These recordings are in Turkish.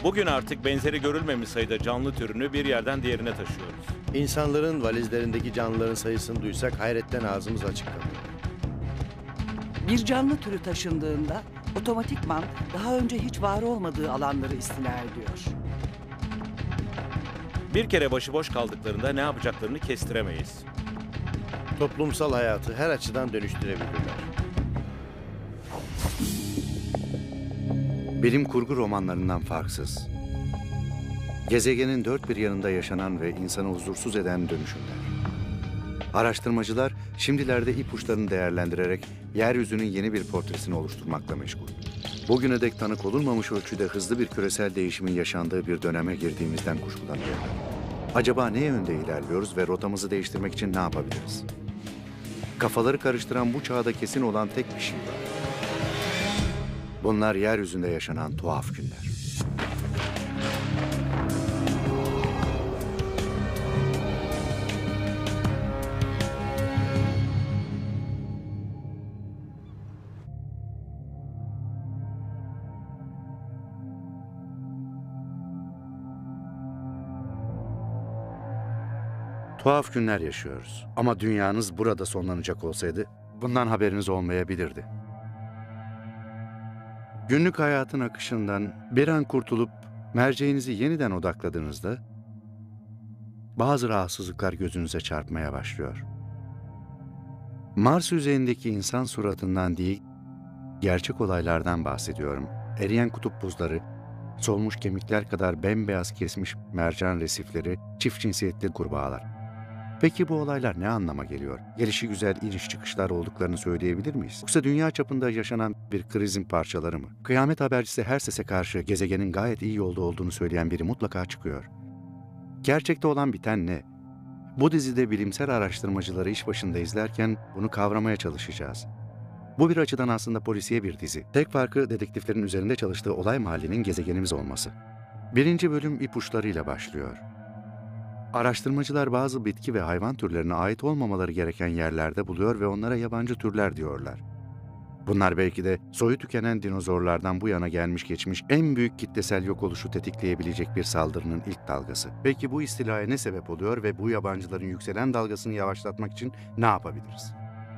Bugün artık benzeri görülmemiş sayıda canlı türünü bir yerden diğerine taşıyoruz. İnsanların valizlerindeki canlıların sayısını duysak hayretten ağzımız açık kalır. Bir canlı türü taşındığında otomatikman daha önce hiç var olmadığı alanları istila ediyor. Bir kere başıboş kaldıklarında ne yapacaklarını kestiremeyiz. Toplumsal hayatı her açıdan dönüştürebilirler. Bilim kurgu romanlarından farksız. Gezegenin dört bir yanında yaşanan ve insanı huzursuz eden dönüşümler. Araştırmacılar şimdilerde ipuçlarını değerlendirerek yeryüzünün yeni bir portresini oluşturmakla meşgul. Bugüne dek tanık olunmamış ölçüde hızlı bir küresel değişimin yaşandığı bir döneme girdiğimizden kuşkulanıyor. Acaba ne yönde ilerliyoruz ve rotamızı değiştirmek için ne yapabiliriz? Kafaları karıştıran bu çağda kesin olan tek bir şey var. Bunlar yeryüzünde yaşanan tuhaf günler. Tuhaf günler yaşıyoruz. Ama dünyanız burada sonlanacak olsaydı bundan haberiniz olmayabilirdi. Günlük hayatın akışından bir an kurtulup merceğinizi yeniden odakladığınızda bazı rahatsızlıklar gözünüze çarpmaya başlıyor. Mars yüzeyindeki insan suratından değil, gerçek olaylardan bahsediyorum. Eriyen kutup buzları, solmuş kemikler kadar bembeyaz kesmiş mercan resifleri, çift cinsiyetli kurbağalar. Peki bu olaylar ne anlama geliyor? Gelişigüzel iniş çıkışlar olduklarını söyleyebilir miyiz? Yoksa dünya çapında yaşanan bir krizin parçaları mı? Kıyamet habercisi her sese karşı gezegenin gayet iyi yolda olduğunu söyleyen biri mutlaka çıkıyor. Gerçekte olan biten ne? Bu dizide bilimsel araştırmacıları iş başında izlerken bunu kavramaya çalışacağız. Bu bir açıdan aslında polisiye bir dizi. Tek farkı dedektiflerin üzerinde çalıştığı olay mahallinin gezegenimiz olması. Birinci bölüm ipuçlarıyla başlıyor. Araştırmacılar bazı bitki ve hayvan türlerine ait olmamaları gereken yerlerde buluyor ve onlara yabancı türler diyorlar. Bunlar belki de soyu tükenen dinozorlardan bu yana gelmiş geçmiş en büyük kitlesel yok oluşu tetikleyebilecek bir saldırının ilk dalgası. Peki bu istilaya ne sebep oluyor ve bu yabancıların yükselen dalgasını yavaşlatmak için ne yapabiliriz?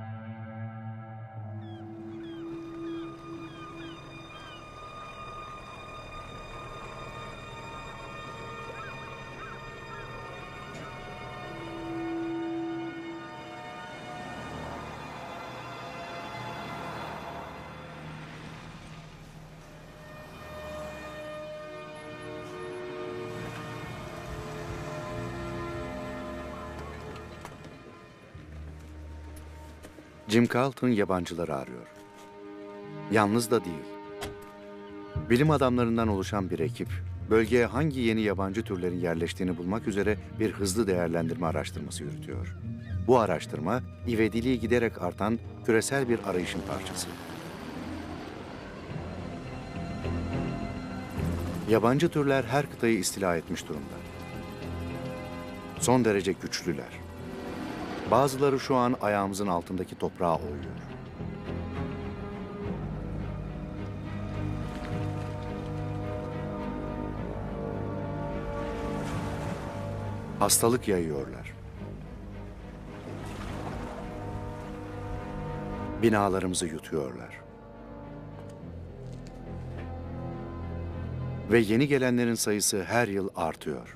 Jim Carlton yabancıları arıyor. Yalnız da değil. Bilim adamlarından oluşan bir ekip, bölgeye hangi yeni yabancı türlerin yerleştiğini bulmak üzere bir hızlı değerlendirme araştırması yürütüyor. Bu araştırma, ivediliği giderek artan küresel bir arayışın parçası. Yabancı türler her kıtayı istila etmiş durumda. Son derece güçlüler. Bazıları şu an ayağımızın altındaki toprağı oyuyor. Hastalık yayıyorlar. Binalarımızı yutuyorlar. Ve yeni gelenlerin sayısı her yıl artıyor.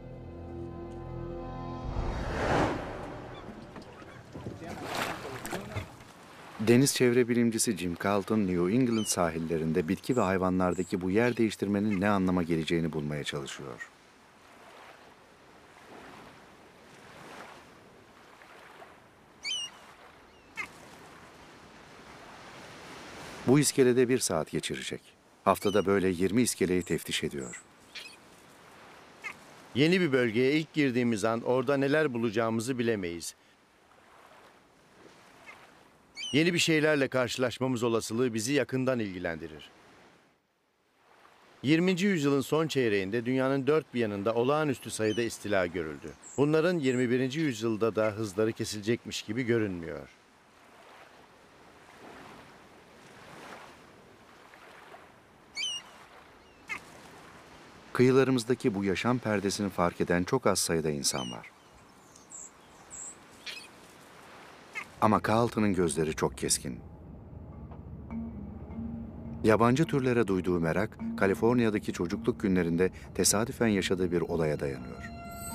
Deniz çevre bilimcisi Jim Carlton, New England sahillerinde bitki ve hayvanlardaki bu yer değiştirmenin ne anlama geleceğini bulmaya çalışıyor. Bu iskelede 1 saat geçirecek. Haftada böyle 20 iskeleyi teftiş ediyor. Yeni bir bölgeye ilk girdiğimiz an orada neler bulacağımızı bilemeyiz. Yeni bir şeylerle karşılaşmamız olasılığı bizi yakından ilgilendirir. 20. yüzyılın son çeyreğinde dünyanın dört bir yanında olağanüstü sayıda istila görüldü. Bunların 21. yüzyılda da hızları kesilecekmiş gibi görünmüyor. Kıyılarımızdaki bu yaşam perdesini fark eden çok az sayıda insan var. Ama Carlton'ın gözleri çok keskin. Yabancı türlere duyduğu merak, Kaliforniya'daki çocukluk günlerinde tesadüfen yaşadığı bir olaya dayanıyor.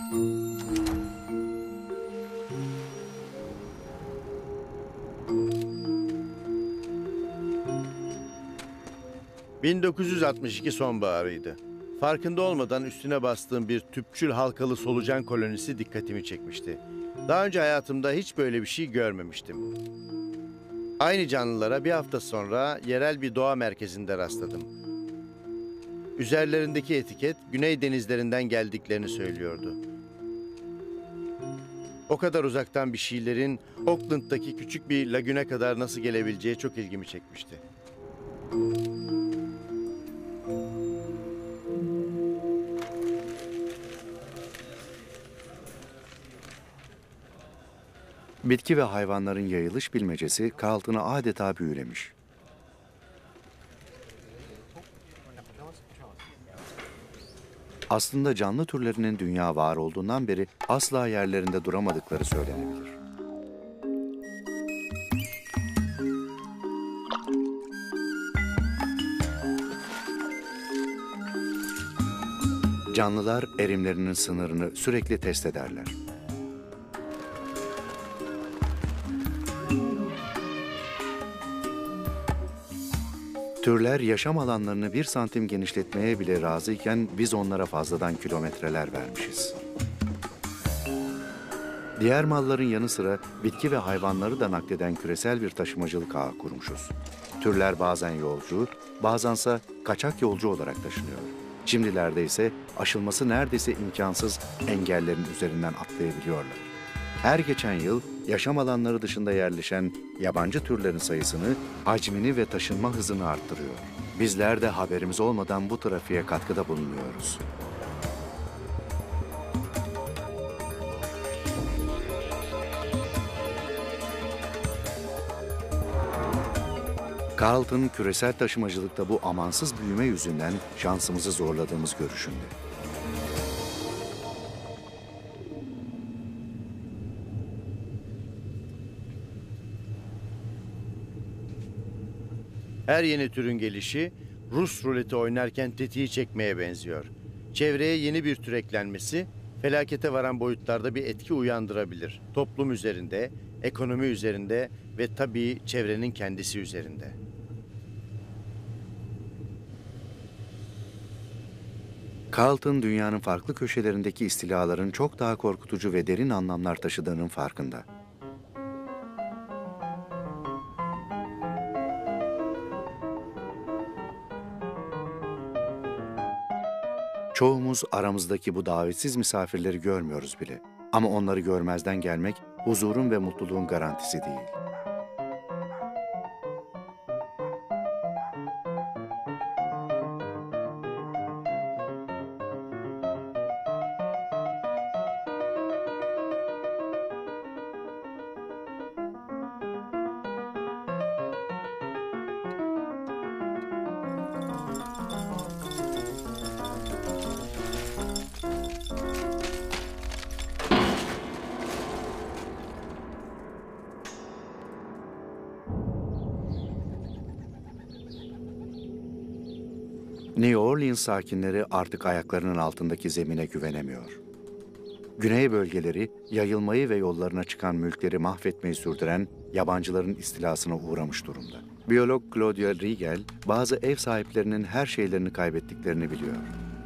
...1962 sonbaharıydı. Farkında olmadan üstüne bastığım bir tüpçül halkalı solucan kolonisi dikkatimi çekmişti. Daha önce hayatımda hiç böyle bir şey görmemiştim. Aynı canlılara bir hafta sonra yerel bir doğa merkezinde rastladım. Üzerlerindeki etiket Güney denizlerinden geldiklerini söylüyordu. O kadar uzaktan bir şeylerin Oakland'daki küçük bir lagüne kadar nasıl gelebileceği çok ilgimi çekmişti. Bitki ve hayvanların yayılış bilmecesi Carlton'ı adeta büyülemiş. Aslında canlı türlerinin dünya var olduğundan beri asla yerlerinde duramadıkları söylenebilir. Canlılar erimlerinin sınırını sürekli test ederler. Türler yaşam alanlarını 1 santim genişletmeye bile razıyken biz onlara fazladan kilometreler vermişiz. Diğer malların yanı sıra bitki ve hayvanları da nakleden küresel bir taşımacılık ağı kurmuşuz. Türler bazen yolcu, bazense kaçak yolcu olarak taşınıyor. Şimdilerde ise aşılması neredeyse imkansız engellerin üzerinden atlayabiliyorlar. Her geçen yıl yaşam alanları dışında yerleşen yabancı türlerin sayısını, hacmini ve taşınma hızını arttırıyor. Bizler de haberimiz olmadan bu trafiğe katkıda bulunuyoruz. Carlton, küresel taşımacılıkta bu amansız büyüme yüzünden şansımızı zorladığımız görüşünde. Her yeni türün gelişi Rus ruleti oynarken tetiği çekmeye benziyor. Çevreye yeni bir tür eklenmesi felakete varan boyutlarda bir etki uyandırabilir. Toplum üzerinde, ekonomi üzerinde ve tabii çevrenin kendisi üzerinde. Carlton, dünyanın farklı köşelerindeki istilaların çok daha korkutucu ve derin anlamlar taşıdığının farkında. Çoğumuz aramızdaki bu davetsiz misafirleri görmüyoruz bile. Ama onları görmezden gelmek huzurun ve mutluluğun garantisi değil. New Orleans sakinleri artık ayaklarının altındaki zemine güvenemiyor. Güney bölgeleri yayılmayı ve yollarına çıkan mülkleri mahvetmeyi sürdüren yabancıların istilasına uğramış durumda. Biyolog Claudia Riegel, bazı ev sahiplerinin her şeylerini kaybettiklerini biliyor.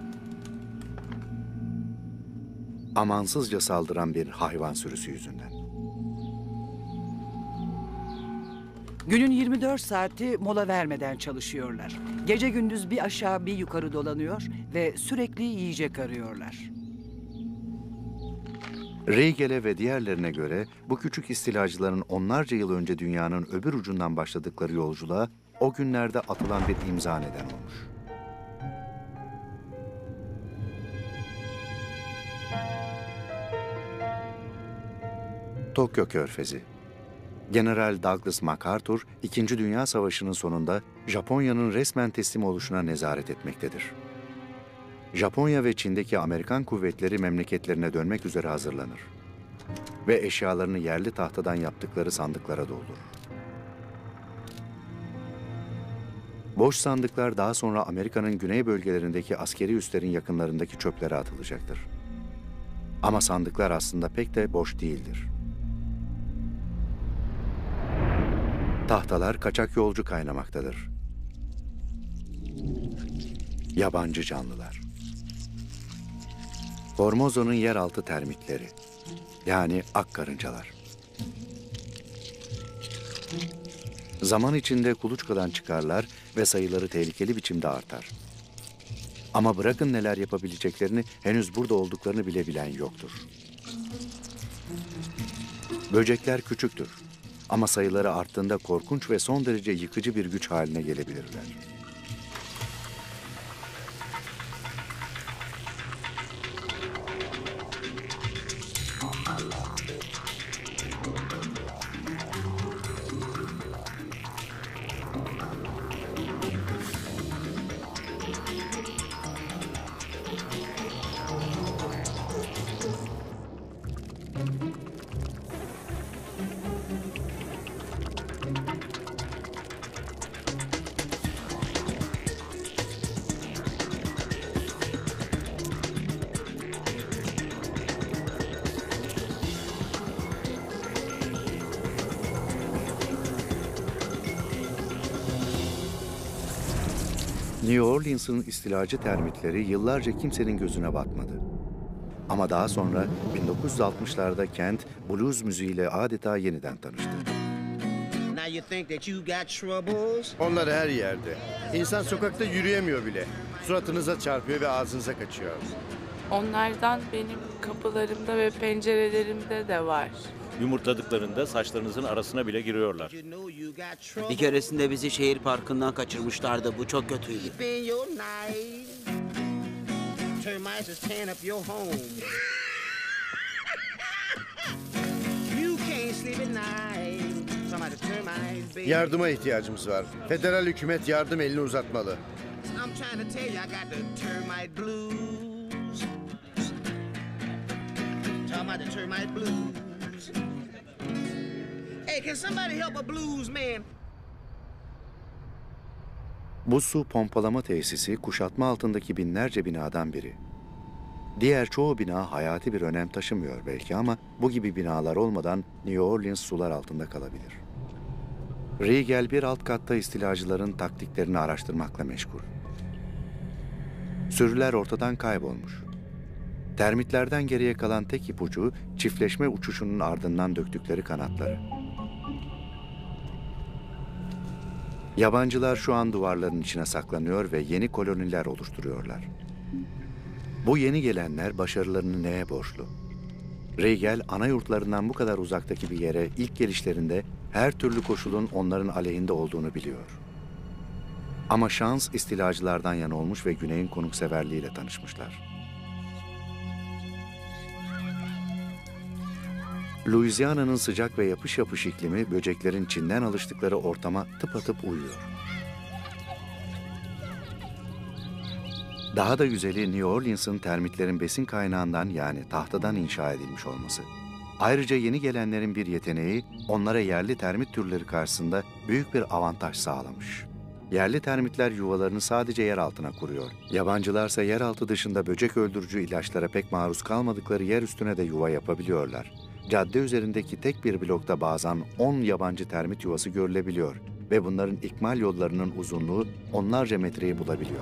Amansızca saldıran bir hayvan sürüsü yüzünden. Günün 24 saati mola vermeden çalışıyorlar. Gece gündüz bir aşağı bir yukarı dolanıyor ve sürekli yiyecek arıyorlar. Riegel'e ve diğerlerine göre bu küçük istilacıların onlarca yıl önce dünyanın öbür ucundan başladıkları yolculuğa o günlerde atılan bir imza neden olmuş. Tokyo Körfezi. General Douglas MacArthur, İkinci Dünya Savaşı'nın sonunda Japonya'nın resmen teslim oluşuna nezaret etmektedir. Japonya ve Çin'deki Amerikan kuvvetleri memleketlerine dönmek üzere hazırlanır ve eşyalarını yerli tahtadan yaptıkları sandıklara doldurur. Boş sandıklar daha sonra Amerika'nın güney bölgelerindeki askeri üslerin yakınlarındaki çöplere atılacaktır. Ama sandıklar aslında pek de boş değildir. Tahtalar kaçak yolcu kaynamaktadır. Yabancı canlılar. Formozo'nun yeraltı termitleri, yani ak karıncalar. Zaman içinde kuluçkadan çıkarlar ve sayıları tehlikeli biçimde artar. Ama bırakın neler yapabileceklerini, henüz burada olduklarını bile bilen yoktur. Böcekler küçüktür ama sayıları arttığında korkunç ve son derece yıkıcı bir güç haline gelebilirler. New Orleans'ın istilacı termitleri yıllarca kimsenin gözüne batmadı. Ama daha sonra 1960'larda kent blues müziğiyle adeta yeniden tanıştı. Now you think that you got troubles? Onlar her yerde. İnsan sokakta yürüyemiyor bile. Suratınıza çarpıyor ve ağzınıza kaçıyor. Onlardan benim kapılarımda ve pencerelerimde de var. Yumurtladıklarında saçlarınızın arasına bile giriyorlar. You know you got trouble. Bir keresinde bizi şehir parkından kaçırmışlardı. Bu çok kötüydü. Keep in your night. Termites is tearing up your home. You can't sleep at night. Somebody termites, baby. Yardıma ihtiyacımız var. Federal hükümet yardım elini uzatmalı. I'm trying to tell you I got the termite blues. Talking about the termite blues. Hey, can somebody help a blues man? Bu su pompalama tesisi kuşatma altındaki binlerce binadan biri. Diğer çoğu bina hayati bir önem taşımıyor belki ama bu gibi binalar olmadan New Orleans sular altında kalabilir. Riegel bir alt katta istilacıların taktiklerini araştırmakla meşgul. Sürüler ortadan kaybolmuş. Termitlerden geriye kalan tek ipucu çiftleşme uçuşunun ardından döktükleri kanatları. Yabancılar şu an duvarların içine saklanıyor ve yeni koloniler oluşturuyorlar. Bu yeni gelenler başarılarını neye borçlu? Riegel, ana yurtlarından bu kadar uzaktaki bir yere ilk gelişlerinde her türlü koşulun onların aleyhinde olduğunu biliyor. Ama şans istilacılardan yana olmuş ve Güney'in konukseverliğiyle tanışmışlar. Louisiana'nın sıcak ve yapış yapış iklimi böceklerin Çin'den alıştıkları ortama tıpatıp uyuyor. Daha da güzeli New Orleans'ın termitlerin besin kaynağından yani tahtadan inşa edilmiş olması. Ayrıca yeni gelenlerin bir yeteneği onlara yerli termit türleri karşısında büyük bir avantaj sağlamış. Yerli termitler yuvalarını sadece yer altına kuruyor. Yabancılarsa yeraltı dışında böcek öldürücü ilaçlara pek maruz kalmadıkları yer üstüne de yuva yapabiliyorlar. Cadde üzerindeki tek bir blokta bazen 10 yabancı termit yuvası görülebiliyor ve bunların ikmal yollarının uzunluğu onlarca metreyi bulabiliyor.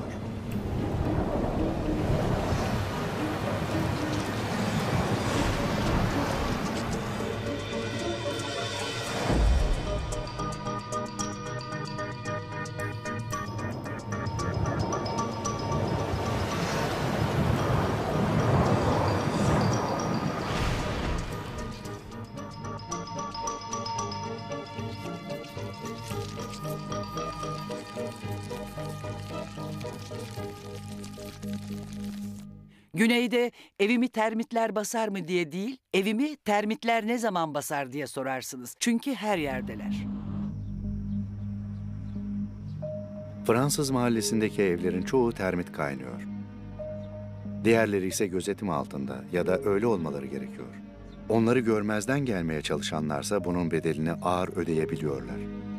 Güneyde evimi termitler basar mı diye değil, evimi termitler ne zaman basar diye sorarsınız. Çünkü her yerdeler. Fransız mahallesindeki evlerin çoğu termit kaynıyor. Diğerleri ise gözetim altında ya da öyle olmaları gerekiyor. Onları görmezden gelmeye çalışanlarsa bunun bedelini ağır ödeyebiliyorlar.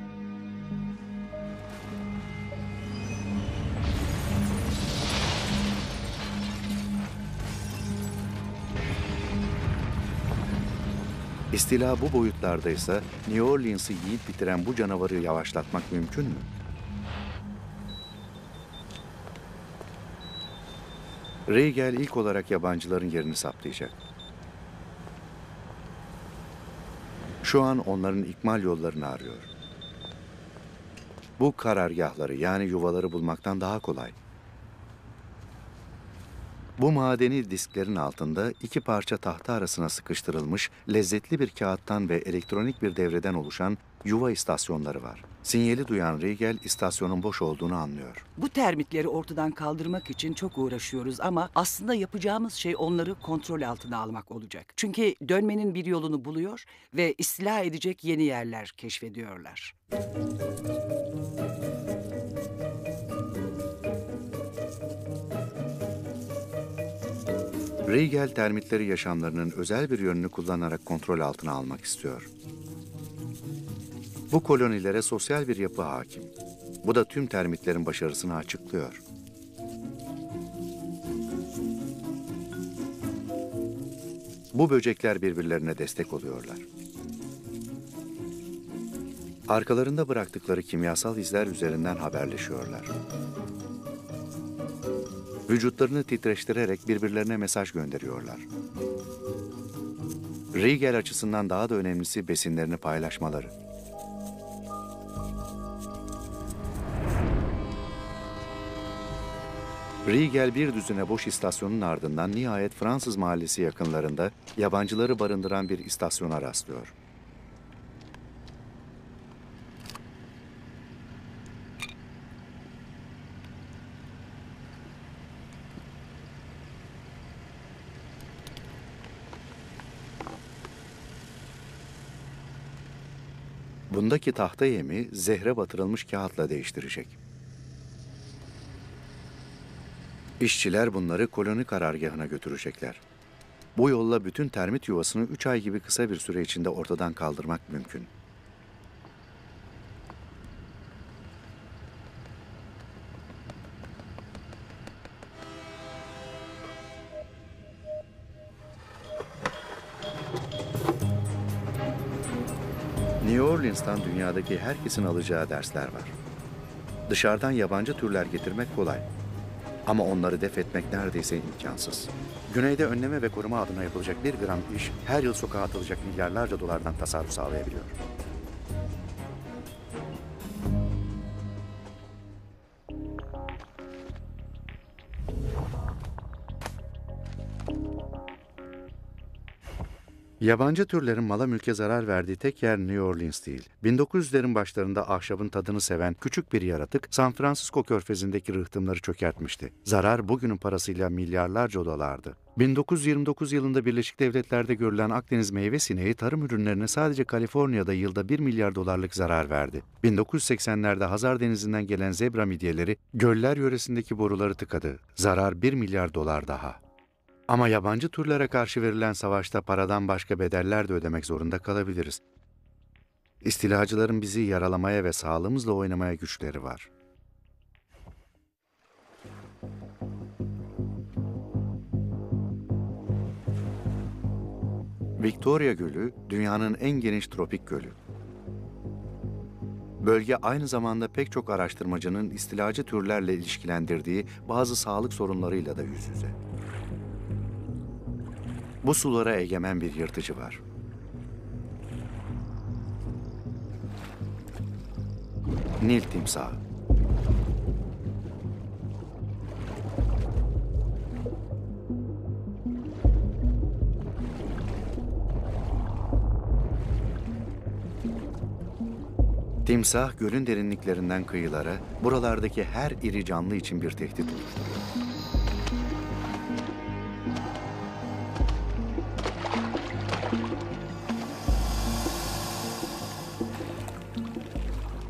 İstila bu boyutlardaysa New Orleans'ı yiyip bitiren bu canavarı yavaşlatmak mümkün mü? Riegel ilk olarak yabancıların yerini saptayacak. Şu an onların ikmal yollarını arıyor. Bu karargahları yani yuvaları bulmaktan daha kolay. Bu madeni disklerin altında iki parça tahta arasına sıkıştırılmış lezzetli bir kağıttan ve elektronik bir devreden oluşan yuva istasyonları var. Sinyali duyan Riegel istasyonun boş olduğunu anlıyor. Bu termitleri ortadan kaldırmak için çok uğraşıyoruz ama aslında yapacağımız şey onları kontrol altına almak olacak. Çünkü dönmenin bir yolunu buluyor ve istila edecek yeni yerler keşfediyorlar. Riegel termitleri yaşamlarının özel bir yönünü kullanarak kontrol altına almak istiyor. Bu kolonilere sosyal bir yapı hakim. Bu da tüm termitlerin başarısını açıklıyor. Bu böcekler birbirlerine destek oluyorlar. Arkalarında bıraktıkları kimyasal izler üzerinden haberleşiyorlar. Vücutlarını titreştirerek birbirlerine mesaj gönderiyorlar. Riegel açısından daha da önemlisi besinlerini paylaşmaları. Riegel bir düzine boş istasyonun ardından nihayet Fransız mahallesi yakınlarında yabancıları barındıran bir istasyona rastlıyor. Bundaki tahta yemi zehre batırılmış kağıtla değiştirecek. İşçiler bunları koloni karargahına götürecekler. Bu yolla bütün termit yuvasını 3 ay gibi kısa bir süre içinde ortadan kaldırmak mümkün. New Orleans'tan dünyadaki herkesin alacağı dersler var. Dışarıdan yabancı türler getirmek kolay. Ama onları def etmek neredeyse imkansız. Güneyde önleme ve koruma adına yapılacak 1 gram iş, her yıl sokağa atılacak milyarlarca dolardan tasarruf sağlayabiliyor. Yabancı türlerin mala mülke zarar verdiği tek yer New Orleans değil. 1900'lerin başlarında ahşabın tadını seven küçük bir yaratık San Francisco körfezindeki rıhtımları çökertmişti. Zarar bugünün parasıyla milyarlarca dolardı. 1929 yılında Birleşik Devletler'de görülen Akdeniz meyve sineği tarım ürünlerine sadece Kaliforniya'da yılda 1 milyar dolarlık zarar verdi. 1980'lerde Hazar Denizi'nden gelen zebra midyeleri göller yöresindeki boruları tıkadı. Zarar 1 milyar dolar daha. Ama yabancı türlere karşı verilen savaşta paradan başka bedeller de ödemek zorunda kalabiliriz. İstilacıların bizi yaralamaya ve sağlığımızla oynamaya güçleri var. Victoria Gölü, dünyanın en geniş tropik gölü. Bölge aynı zamanda pek çok araştırmacının istilacı türlerle ilişkilendirdiği bazı sağlık sorunlarıyla da yüz yüze. Bu sulara egemen bir yırtıcı var. Nil timsahı. Timsah gölün derinliklerinden kıyılara, buralardaki her iri canlı için bir tehdit oluşturuyor.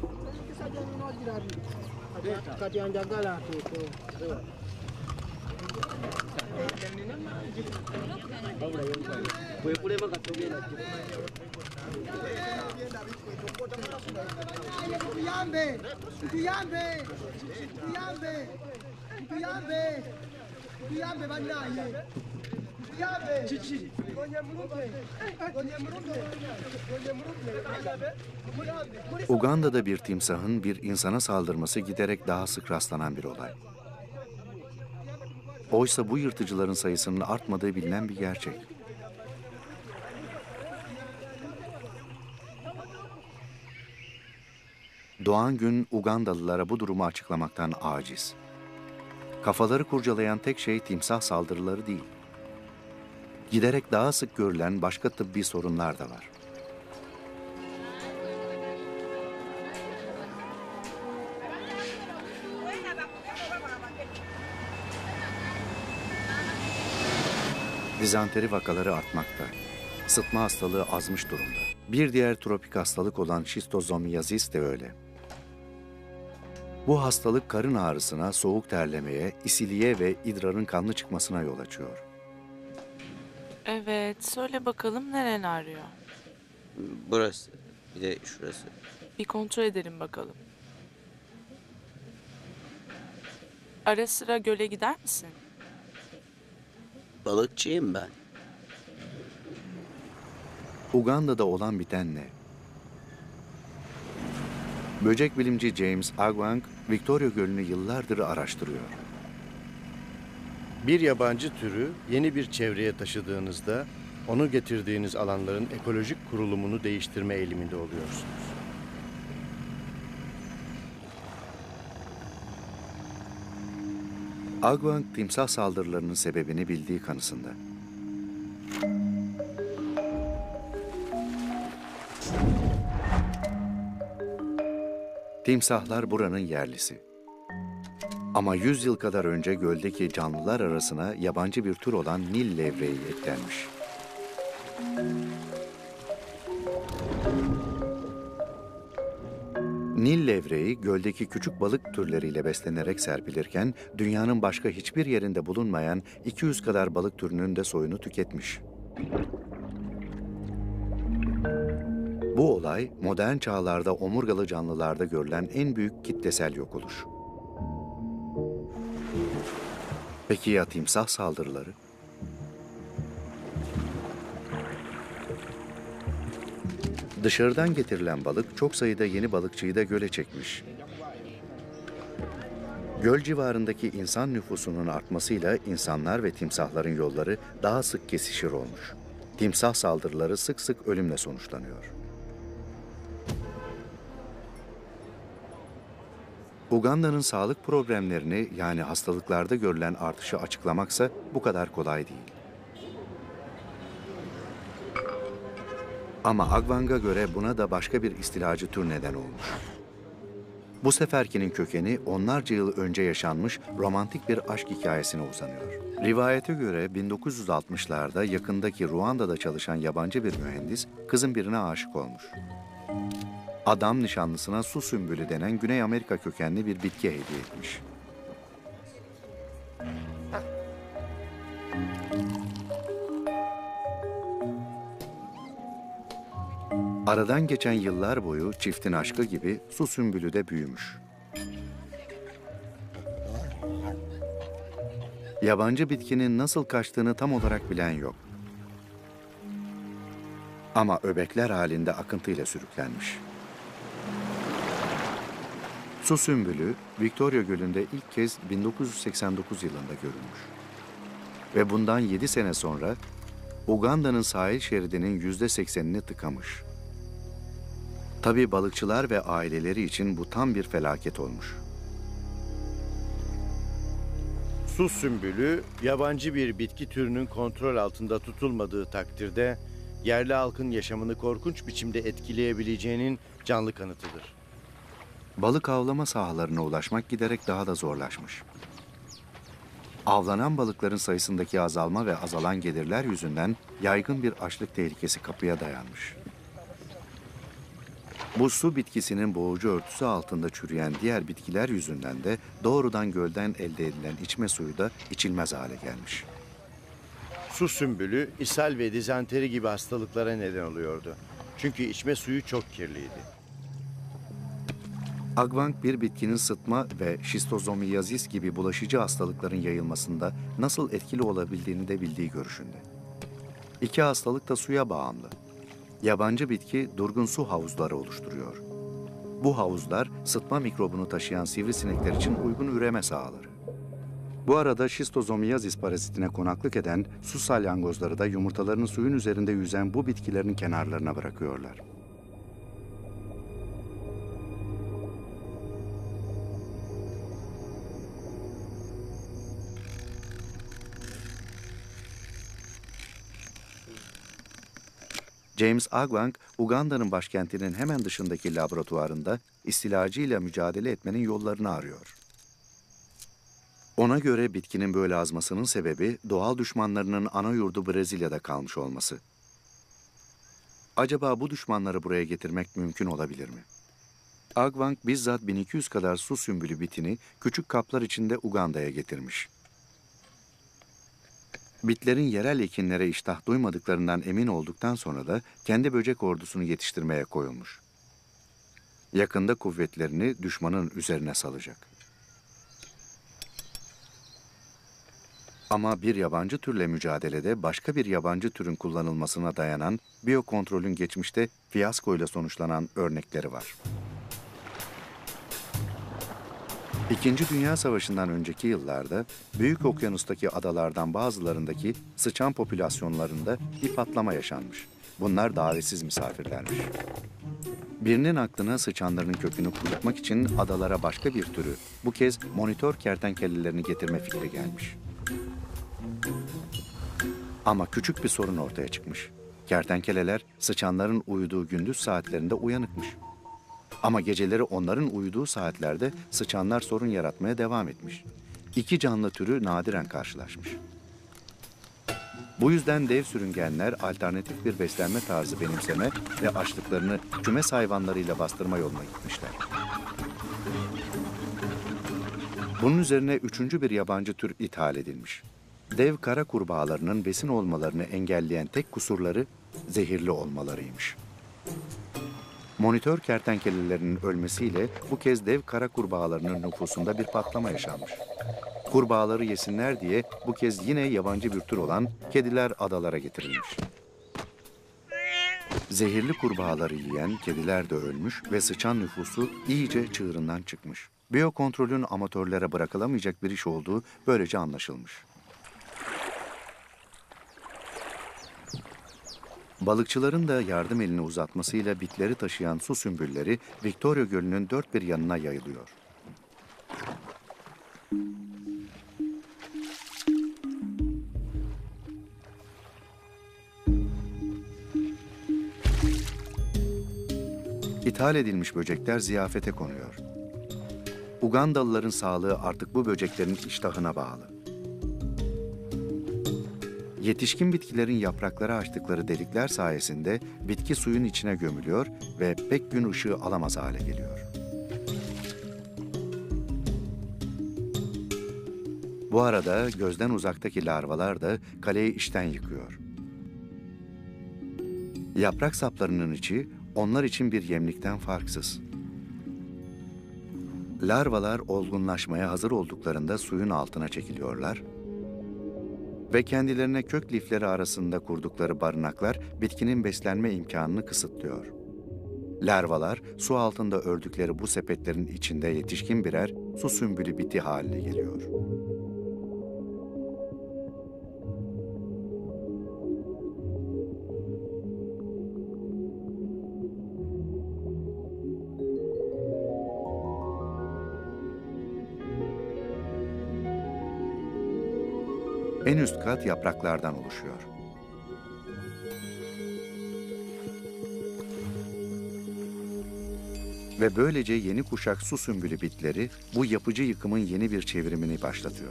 Kat yang jagalah tu. Uganda'da bir timsahın bir insana saldırması giderek daha sık rastlanan bir olay. Oysa bu yırtıcıların sayısının artmadığı bilinen bir gerçek. Doğan Gün Ugandalılara bu durumu açıklamaktan aciz. Kafaları kurcalayan tek şey timsah saldırıları değil. Giderek daha sık görülen başka tıbbi sorunlar da var. Dizanteri vakaları artmakta. Sıtma hastalığı azmış durumda. Bir diğer tropik hastalık olan şistozomiyazis de öyle. Bu hastalık karın ağrısına, soğuk terlemeye, isiliğe ve idrarın kanlı çıkmasına yol açıyor. Evet, söyle bakalım neren ağrıyor? Burası. Bir de şurası. Bir kontrol edelim bakalım. Ara sıra göle gider misin? Balıkçıyım ben. Uganda'da olan biten ne? Böcek bilimci James Agwang, Victoria Gölü'nü yıllardır araştırıyor. Bir yabancı türü yeni bir çevreye taşıdığınızda onu getirdiğiniz alanların ekolojik kurulumunu değiştirme eğiliminde oluyorsunuz. Agwang timsah saldırılarının sebebini bildiği kanısında. Timsahlar buranın yerlisi. Ama 100 yıl kadar önce göldeki canlılar arasına yabancı bir tür olan Nil levreği eklenmiş. Nil levreği göldeki küçük balık türleriyle beslenerek serpilirken dünyanın başka hiçbir yerinde bulunmayan 200 kadar balık türünün de soyunu tüketmiş. Bu olay modern çağlarda omurgalı canlılarda görülen en büyük kitlesel yok oluş. Peki ya timsah saldırıları? Dışarıdan getirilen balık çok sayıda yeni balıkçıyı da göle çekmiş. Göl civarındaki insan nüfusunun artmasıyla insanlar ve timsahların yolları daha sık kesişir olmuş. Timsah saldırıları sık sık ölümle sonuçlanıyor. Uganda'nın sağlık problemlerini yani hastalıklarda görülen artışı açıklamaksa bu kadar kolay değil. Ama Agwang'a göre buna da başka bir istilacı tür neden olmuş. Bu seferkinin kökeni onlarca yıl önce yaşanmış romantik bir aşk hikayesine uzanıyor. Rivayete göre 1960'larda yakındaki Ruanda'da çalışan yabancı bir mühendis kızın birine aşık olmuş. Adam nişanlısına su sümbülü denen Güney Amerika kökenli bir bitki hediye etmiş. Aradan geçen yıllar boyu çiftin aşkı gibi su sümbülü de büyümüş. Yabancı bitkinin nasıl kaçtığını tam olarak bilen yok. Ama öbekler halinde akıntıyla sürüklenmiş. Su sümbülü, Victoria Gölü'nde ilk kez 1989 yılında görülmüş. Ve bundan 7 sene sonra Uganda'nın sahil şeridinin %80'ini tıkamış. Tabii balıkçılar ve aileleri için bu tam bir felaket olmuş. Su sümbülü, yabancı bir bitki türünün kontrol altında tutulmadığı takdirde yerli halkın yaşamını korkunç biçimde etkileyebileceğinin canlı kanıtıdır. Balık avlama sahalarına ulaşmak giderek daha da zorlaşmış. Avlanan balıkların sayısındaki azalma ve azalan gelirler yüzünden yaygın bir açlık tehlikesi kapıya dayanmış. Bu su bitkisinin boğucu örtüsü altında çürüyen diğer bitkiler yüzünden de doğrudan gölden elde edilen içme suyu da içilmez hale gelmiş. Su sümbülü, ishal ve dizanteri gibi hastalıklara neden oluyordu. Çünkü içme suyu çok kirliydi. Agvang bir bitkinin sıtma ve şistozomiyazis gibi bulaşıcı hastalıkların yayılmasında nasıl etkili olabildiğini de bildiği görüşünde. İki hastalık da suya bağımlı. Yabancı bitki durgun su havuzları oluşturuyor. Bu havuzlar sıtma mikrobunu taşıyan sivrisinekler için uygun üreme sahaları. Bu arada şistozomiyazis parazitine konaklık eden su salyangozları da yumurtalarını suyun üzerinde yüzen bu bitkilerin kenarlarına bırakıyorlar. James Agvang, Uganda'nın başkentinin hemen dışındaki laboratuvarında istilacıyla mücadele etmenin yollarını arıyor. Ona göre bitkinin böyle azmasının sebebi doğal düşmanlarının ana yurdu Brezilya'da kalmış olması. Acaba bu düşmanları buraya getirmek mümkün olabilir mi? Agvang bizzat 1200 kadar su sümbülü bitini küçük kaplar içinde Uganda'ya getirmiş. Bitlerin yerel ekinlere iştah duymadıklarından emin olduktan sonra da kendi böcek ordusunu yetiştirmeye koyulmuş. Yakında kuvvetlerini düşmanın üzerine salacak. Ama bir yabancı türle mücadelede başka bir yabancı türün kullanılmasına dayanan biyokontrolün geçmişte fiyaskoyla sonuçlanan örnekleri var. İkinci Dünya Savaşı'ndan önceki yıllarda Büyük Okyanus'taki adalardan bazılarındaki sıçan popülasyonlarında bir patlama yaşanmış. Bunlar davetsiz misafirlermiş. Birinin aklına sıçanların kökünü kurutmak için adalara başka bir türü, bu kez monitör kertenkelelerini getirme fikri gelmiş. Ama küçük bir sorun ortaya çıkmış. Kertenkeleler sıçanların uyuduğu gündüz saatlerinde uyanıkmış. Ama geceleri onların uyuduğu saatlerde sıçanlar sorun yaratmaya devam etmiş. İki canlı türü nadiren karşılaşmış. Bu yüzden dev sürüngenler alternatif bir beslenme tarzı benimseme ve açlıklarını kümes hayvanlarıyla bastırma yoluna gitmişler. Bunun üzerine üçüncü bir yabancı tür ithal edilmiş. Dev kara kurbağalarının besin olmalarını engelleyen tek kusurları zehirli olmalarıymış. Monitör kertenkelelerinin ölmesiyle bu kez dev kara kurbağalarının nüfusunda bir patlama yaşanmış. Kurbağaları yesinler diye bu kez yine yabancı bir tür olan kediler adalara getirilmiş. Zehirli kurbağaları yiyen kediler de ölmüş ve sıçan nüfusu iyice çığırından çıkmış. Biyokontrolün amatörlere bırakılamayacak bir iş olduğu böylece anlaşılmış. Balıkçıların da yardım elini uzatmasıyla bitleri taşıyan su sümbülleri Victoria Gölü'nün dört bir yanına yayılıyor. İthal edilmiş böcekler ziyafete konuyor. Ugandalıların sağlığı artık bu böceklerin iştahına bağlı. Yetişkin bitkilerin yaprakları açtıkları delikler sayesinde bitki suyun içine gömülüyor ve pek gün ışığı alamaz hale geliyor. Bu arada gözden uzaktaki larvalar da kaleyi içten yıkıyor. Yaprak saplarının içi onlar için bir yemlikten farksız. Larvalar olgunlaşmaya hazır olduklarında suyun altına çekiliyorlar ve kendilerine kök lifleri arasında kurdukları barınaklar bitkinin beslenme imkanını kısıtlıyor. Larvalar su altında ördükleri bu sepetlerin içinde yetişkin birer su sümbülü biti haline geliyor. En üst kat yapraklardan oluşuyor. Ve böylece yeni kuşak su sümbülü bitleri bu yapıcı yıkımın yeni bir çevrimini başlatıyor.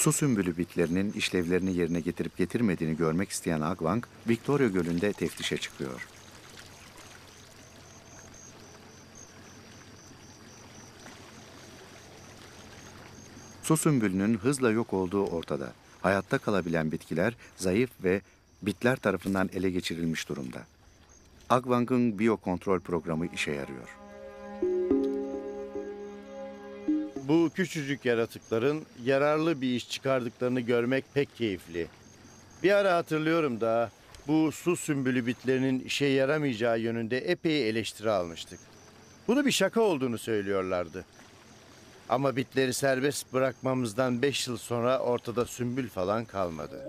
Su sümbülü bitlerinin işlevlerini yerine getirip getirmediğini görmek isteyen Agwang, Victoria Gölü'nde teftişe çıkıyor. Su sümbülünün hızla yok olduğu ortada. Hayatta kalabilen bitkiler zayıf ve bitler tarafından ele geçirilmiş durumda. Agwang'ın biyokontrol programı işe yarıyor. Bu küçücük yaratıkların yararlı bir iş çıkardıklarını görmek pek keyifli. Bir ara hatırlıyorum da bu su sümbülü bitlerinin işe yaramayacağı yönünde epey eleştiri almıştık. Bunu bir şaka olduğunu söylüyorlardı. Ama bitleri serbest bırakmamızdan 5 yıl sonra ortada sümbül falan kalmadı.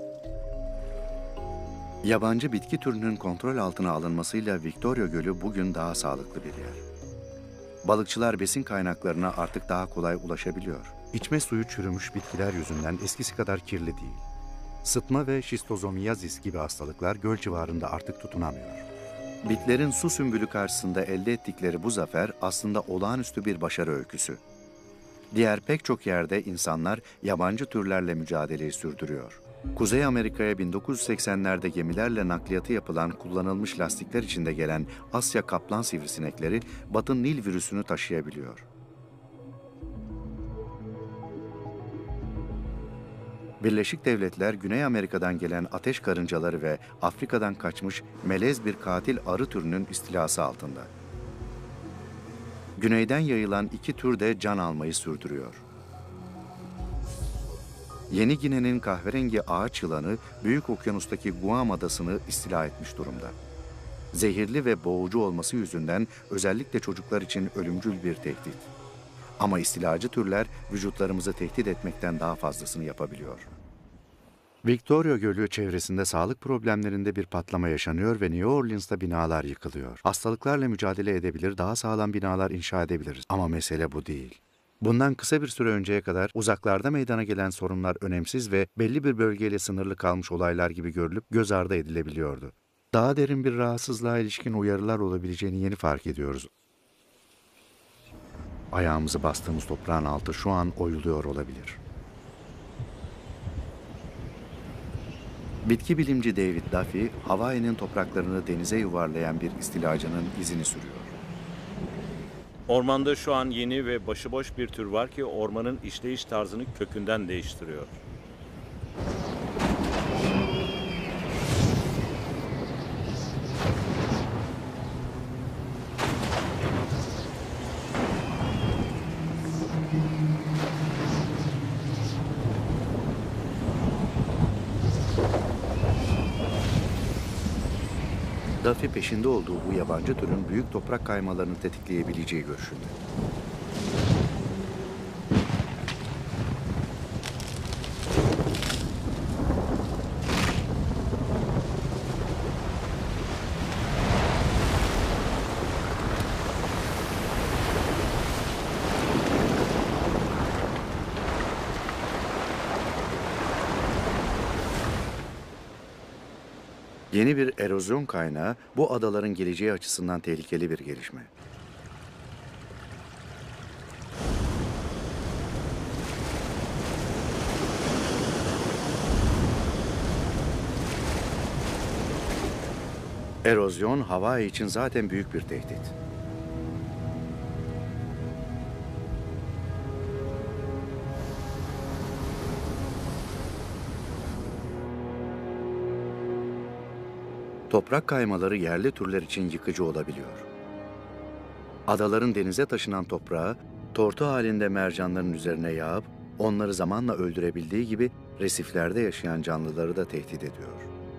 Yabancı bitki türünün kontrol altına alınmasıyla Victoria Gölü bugün daha sağlıklı bir yer. Balıkçılar besin kaynaklarına artık daha kolay ulaşabiliyor. İçme suyu çürümüş bitkiler yüzünden eskisi kadar kirli değil. Sıtma ve şistozomiyazis gibi hastalıklar göl civarında artık tutunamıyor. Bitlerin su sümbülü karşısında elde ettikleri bu zafer aslında olağanüstü bir başarı öyküsü. Diğer pek çok yerde insanlar yabancı türlerle mücadeleyi sürdürüyor. Kuzey Amerika'ya 1980'lerde gemilerle nakliyatı yapılan kullanılmış lastikler içinde gelen Asya kaplan sivrisinekleri Batı Nil virüsünü taşıyabiliyor. Birleşik Devletler, Güney Amerika'dan gelen ateş karıncaları ve Afrika'dan kaçmış melez bir katil arı türünün istilası altında. Güneyden yayılan iki tür de can almayı sürdürüyor. Yeni Gine'nin kahverengi ağaç yılanı Büyük Okyanus'taki Guam adasını istila etmiş durumda. Zehirli ve boğucu olması yüzünden özellikle çocuklar için ölümcül bir tehdit. Ama istilacı türler vücutlarımızı tehdit etmekten daha fazlasını yapabiliyor. Victoria Gölü çevresinde sağlık problemlerinde bir patlama yaşanıyor ve New Orleans'ta binalar yıkılıyor. Hastalıklarla mücadele edebilir, daha sağlam binalar inşa edebiliriz. Ama mesele bu değil. Bundan kısa bir süre önceye kadar uzaklarda meydana gelen sorunlar önemsiz ve belli bir bölgeyle sınırlı kalmış olaylar gibi görülüp göz ardı edilebiliyordu. Daha derin bir rahatsızlığa ilişkin uyarılar olabileceğini yeni fark ediyoruz. Ayağımızı bastığımız toprağın altı şu an oyuluyor olabilir. Bitki bilimci David Duffy, Hawaii'nin topraklarını denize yuvarlayan bir istilacının izini sürüyor. Ormanda şu an yeni ve başıboş bir tür var ki ormanın işleyiş tarzını kökünden değiştiriyor. Duffy peşinde olduğu bu yabancı türün büyük toprak kaymalarını tetikleyebileceği görüşünde. Yeni bir erozyon kaynağı bu adaların geleceği açısından tehlikeli bir gelişme. Erozyon Hawaii için zaten büyük bir tehdit. Toprak kaymaları yerli türler için yıkıcı olabiliyor. Adaların denize taşınan toprağı, tortu halinde mercanların üzerine yağıp onları zamanla öldürebildiği gibi resiflerde yaşayan canlıları da tehdit ediyor.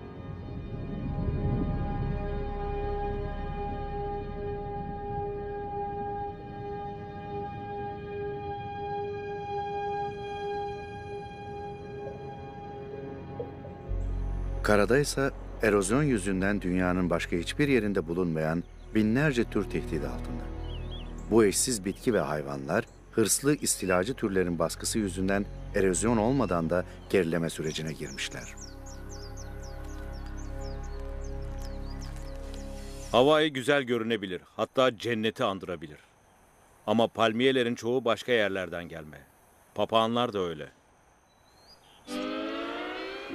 Karada ise erozyon yüzünden dünyanın başka hiçbir yerinde bulunmayan binlerce tür tehdit altında. Bu eşsiz bitki ve hayvanlar, hırslı istilacı türlerin baskısı yüzünden erozyon olmadan da gerileme sürecine girmişler. Hawaii güzel görünebilir, hatta cenneti andırabilir. Ama palmiyelerin çoğu başka yerlerden gelme. Papağanlar da öyle.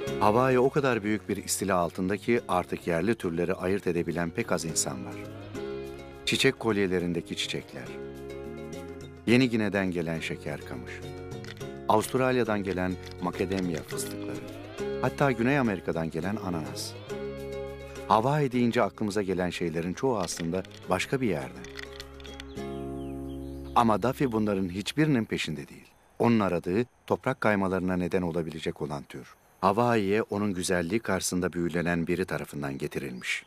Hawaii o kadar büyük bir istila altında ki artık yerli türleri ayırt edebilen pek az insan var. Çiçek kolyelerindeki çiçekler, Yeni Gine'den gelen şeker kamış, Avustralya'dan gelen makademya fıstıkları, hatta Güney Amerika'dan gelen ananas. Hawaii deyince aklımıza gelen şeylerin çoğu aslında başka bir yerden. Ama Duffy bunların hiçbirinin peşinde değil. Onun aradığı toprak kaymalarına neden olabilecek olan tür. Hawaii'ye onun güzelliği karşısında büyülenen biri tarafından getirilmiş.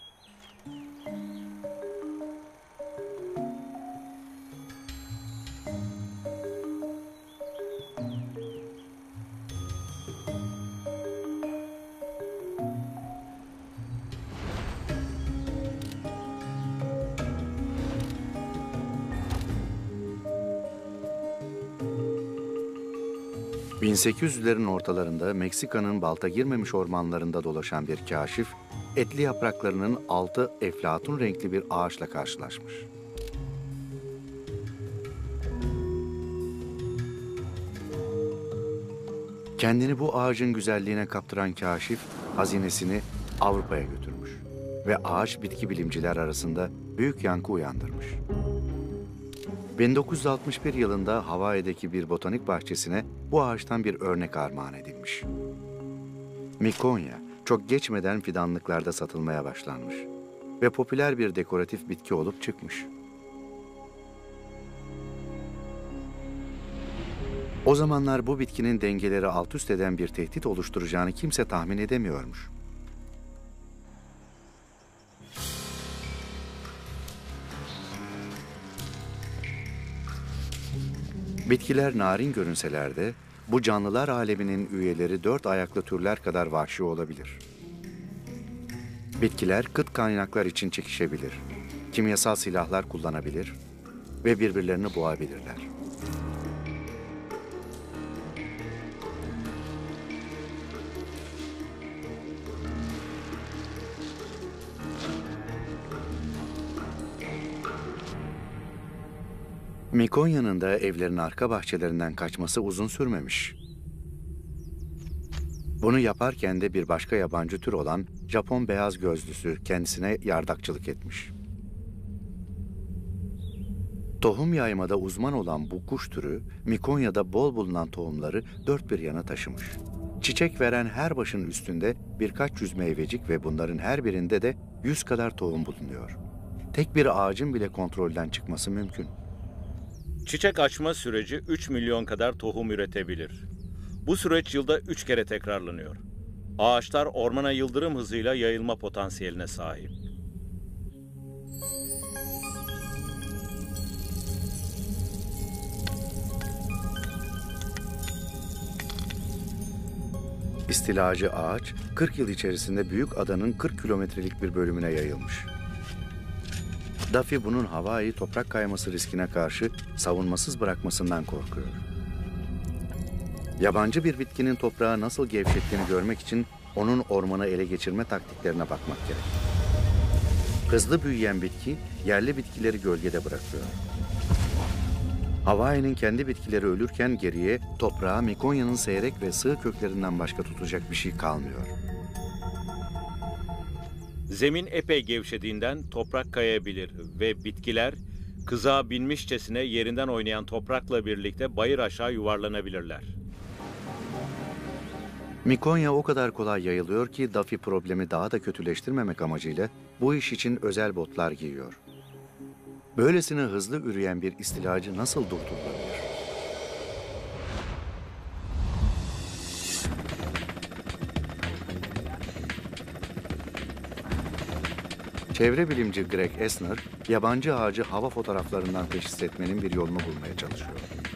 ...1800'lerin ortalarında Meksika'nın balta girmemiş ormanlarında dolaşan bir kâşif... ...etli yapraklarının altı eflatun renkli bir ağaçla karşılaşmış. Kendini bu ağacın güzelliğine kaptıran kâşif... ...hazinesini Avrupa'ya götürmüş. Ve ağaç bitki bilimciler arasında büyük yankı uyandırmış. 1961 yılında Hawaii'deki bir botanik bahçesine bu ağaçtan bir örnek armağan edilmiş. Mikonya çok geçmeden fidanlıklarda satılmaya başlanmış ve popüler bir dekoratif bitki olup çıkmış. O zamanlar bu bitkinin dengeleri alt üst eden bir tehdit oluşturacağını kimse tahmin edemiyormuş. Bitkiler narin görünseler de bu canlılar aleminin üyeleri 4 ayaklı türler kadar vahşi olabilir. Bitkiler kıt kaynaklar için çekişebilir, kimyasal silahlar kullanabilir ve birbirlerini boğabilirler. Mikonya'nın da evlerin arka bahçelerinden kaçması uzun sürmemiş. Bunu yaparken de bir başka yabancı tür olan Japon beyaz gözlüsü kendisine yardakçılık etmiş. Tohum yaymada uzman olan bu kuş türü Mikonya'da bol bulunan tohumları dört bir yana taşımış. Çiçek veren her başın üstünde birkaç yüz meyvecik ve bunların her birinde de 100 kadar tohum bulunuyor. Tek bir ağacın bile kontrolden çıkması mümkün. Çiçek açma süreci 3 milyon kadar tohum üretebilir. Bu süreç yılda 3 kere tekrarlanıyor. Ağaçlar ormana yıldırım hızıyla yayılma potansiyeline sahip. İstilacı ağaç 40 yıl içerisinde büyük adanın 40 kilometrelik bir bölümüne yayılmış. Duffy bunun Hawaii'yi toprak kayması riskine karşı savunmasız bırakmasından korkuyor. Yabancı bir bitkinin toprağı nasıl gevşettiğini görmek için onun ormanı ele geçirme taktiklerine bakmak gerek. Hızlı büyüyen bitki yerli bitkileri gölgede bırakıyor. Hawaii'nin kendi bitkileri ölürken geriye toprağa Mikonya'nın seyrek ve sığ köklerinden başka tutacak bir şey kalmıyor. Zemin epey gevşediğinden toprak kayabilir ve bitkiler kızağa binmişçesine yerinden oynayan toprakla birlikte bayır aşağı yuvarlanabilirler. Mikonya o kadar kolay yayılıyor ki Duffy problemi daha da kötüleştirmemek amacıyla bu iş için özel botlar giyiyor. Böylesine hızlı üreyen bir istilacı nasıl durdurulabilir? Çevre bilimci Greg Esner, yabancı ağacı hava fotoğraflarından teşhis etmenin bir yolunu bulmaya çalışıyor.